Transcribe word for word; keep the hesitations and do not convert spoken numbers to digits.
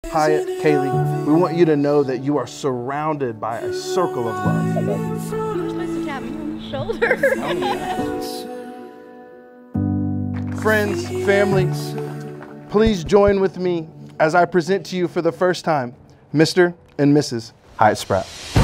Hyatt, Kaylee, we want you to know that you are surrounded by a circle of love. I love you. You're supposed to tap me on the shoulder. Friends, family, please join with me as I present to you for the first time, Mister and Missus Hyatt Spratt.